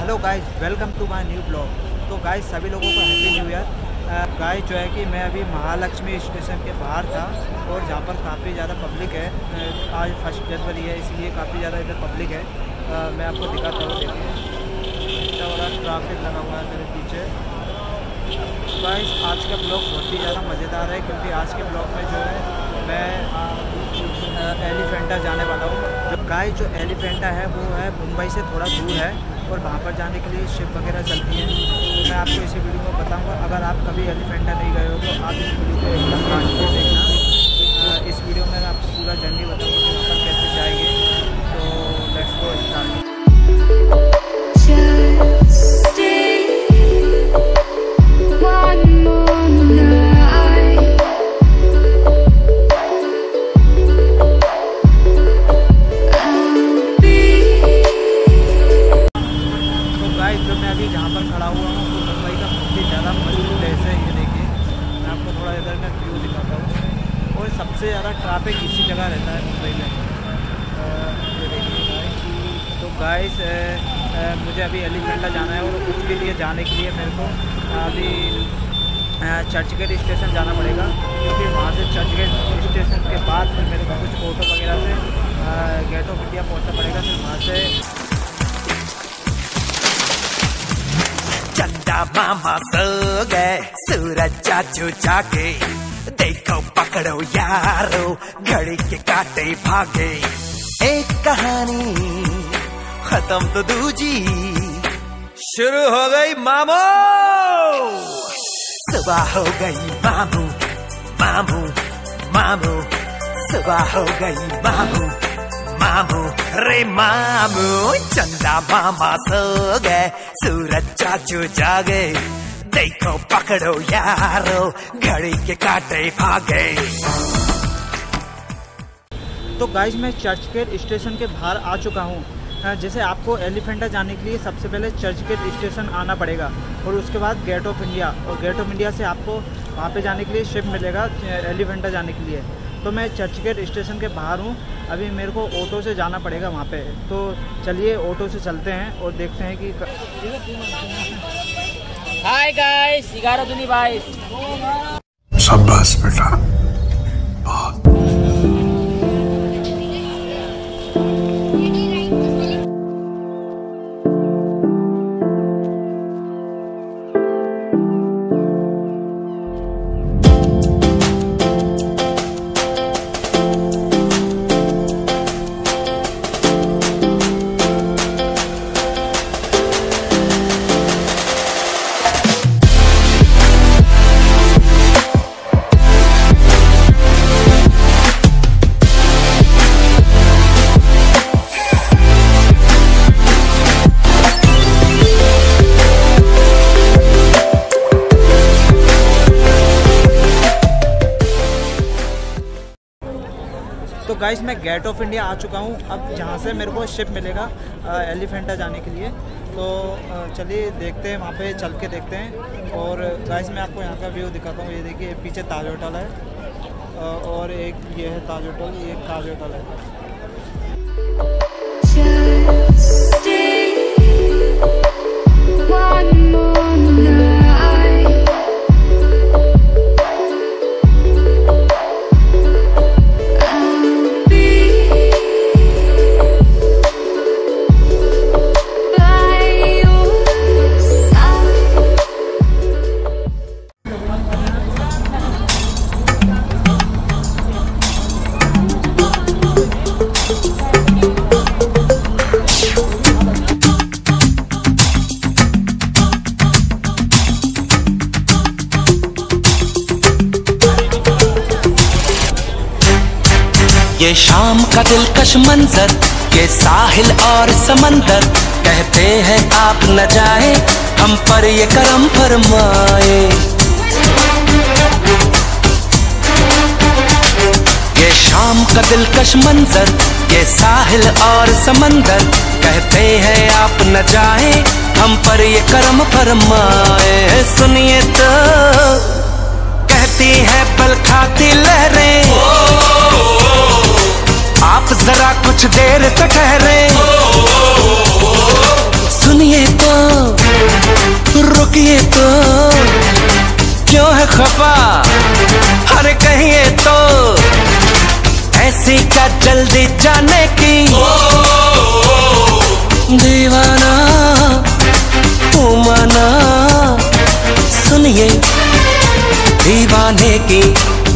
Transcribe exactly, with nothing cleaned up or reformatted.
Hello guys, welcome to my new blog. तो गाइस सभी लोगों को हैप्पी न्यू ईयर। गाइस जो है कि मैं अभी महालक्ष्मी स्टेशन के बाहर था और जहाँ पर काफ़ी ज़्यादा पब्लिक है। आज फर्स्ट जनवरी है इसलिए काफ़ी ज़्यादा इधर पब्लिक है। आ, मैं आपको दिखाता हूँ, देखिए इतना बड़ा ट्रैफिक लगा हुआ है मेरे पीछे। गाइस आज का ब्लॉग बहुत ही ज़्यादा मज़ेदार है क्योंकि आज के ब्लॉग में जो है मैं एलिफेंटा जाने वाला हूँ। जो गाइस जो एलिफेंटा है वो है मुंबई से थोड़ा दूर है और वहाँ पर जाने के लिए शिप वगैरह चलती है। तो मैं आपको इसी वीडियो में बताऊंगा। अगर आप कभी एलिफेंटा नहीं गए हो तो आप इस वीडियो को एकदम लास्ट में देखना। इस वीडियो में मैं आपको पूरा जर्नी बताऊंगा कि वहाँ पर कैसे जाएंगे। तो लेट्स गो स्टार्ट। जो मैं अभी जहाँ पर खड़ा हुआ हूँ वो मुंबई का बहुत ही ज़्यादा मशहूर प्लेस है। ये देखिए, मैं आपको थोड़ा इधर का व्यू दिखाता हूँ। और सबसे ज़्यादा ट्रैफिक इसी जगह रहता है मुंबई में। ये देखिए गाइस, तो गाइस मुझे अभी एलिफेंटा जाना है और उसके लिए जाने के लिए मेरे को अभी चर्चगेट स्टेशन जाना पड़ेगा क्योंकि वहाँ से चर्चगेट स्टेशन के बाद फिर मेरे को कुछ ऑटो वगैरह से गेट ऑफ इंडिया पहुँचना पड़ेगा। फिर वहाँ से चंदा मामा सो गए, सूरज चाचू जागे, देखो पकड़ो यारो, घड़ी के काटे भागे। एक कहानी खत्म तो दूजी शुरू हो गई मामू। सुबह हो गई मामू मामू मामू, सुबह हो गई मामू मामू रे मामू। चंदा मामा सो गए, सूरज चाचू जागे, देखो पकड़ो यारो, घड़ी के काटे भागे। तो गाइस मैं चर्चगेट स्टेशन के बाहर आ चुका हूँ। जैसे आपको एलिफेंटा जाने के लिए सबसे पहले चर्चगेट स्टेशन आना पड़ेगा और उसके बाद गेट ऑफ इंडिया, और गेट ऑफ इंडिया से आपको वहाँ पे जाने के लिए शिप मिलेगा एलिफेंटा जाने के लिए। तो मैं चर्चगेट स्टेशन के बाहर हूँ, अभी मेरे को ऑटो से जाना पड़ेगा वहाँ पे। तो चलिए ऑटो से चलते हैं और देखते हैं कि हाय गाइस, ग्यारह दूनी बाईस। शाबाश बेटा, बहुत तो गाइस मैं गेट ऑफ इंडिया आ चुका हूँ। अब जहाँ से मेरे को शिप मिलेगा एलिफेंटा जाने के लिए। तो चलिए देखते हैं, वहाँ पे चल के देखते हैं। और गाइस मैं आपको यहाँ का व्यू दिखाता हूँ। ये देखिए पीछे ताज होटल है और एक ये है ताज होटल, ये एक ताज होटल है। ये शाम का दिलकश मंजर, ये साहिल और समंदर, कहते हैं आप न जाए, हम पर ये करम फरमाए। ये शाम का दिलकश मंजर, ये साहिल और समंदर, कहते हैं आप न जाए, हम पर ये करम फरमाए। सुनिए तो कहती है पल खाती लहरें, आप जरा कुछ देर तो ठहरे। सुनिए तो रोकिए तो क्यों है खफा, अरे कहिए तो ऐसी क्या जल्दी जाने की। दीवाना तू माना, सुनिए दीवाने की